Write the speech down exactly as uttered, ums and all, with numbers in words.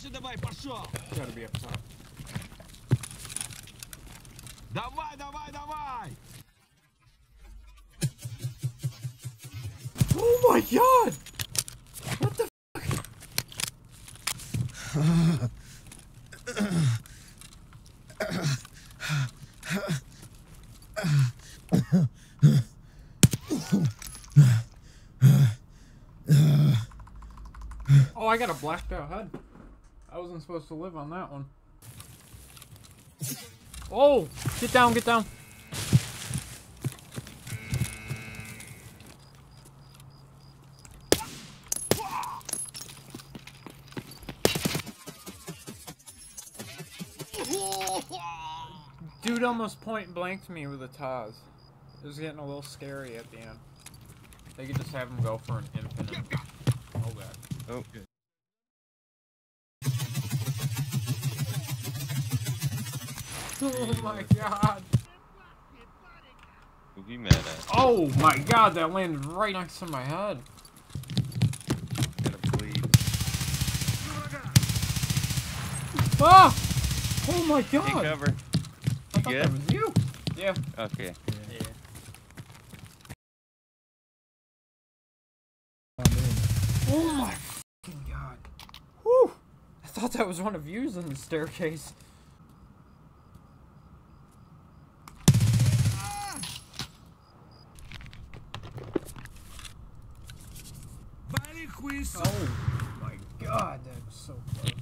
Дальше давай, пошел! Gotta be up top. Давай, давай, давай! Oh my god! What the Oh, I got a blacked out head. I wasn't supposed to live on that one. Oh! Get down, get down! Dude almost point blanked me with a Taz. It was getting a little scary at the end. They could just have him go for an infinite. Oh god. Oh, good. Oh my god. Who he mad at? Oh my god, that landed right next to my head. Gotta bleed. Ah! Oh my god! Take cover. I thought good? that was you. Yeah. Okay. Yeah. Oh my fucking god. Whew! I thought that was one of yous in the staircase. Oh my god, that was so close.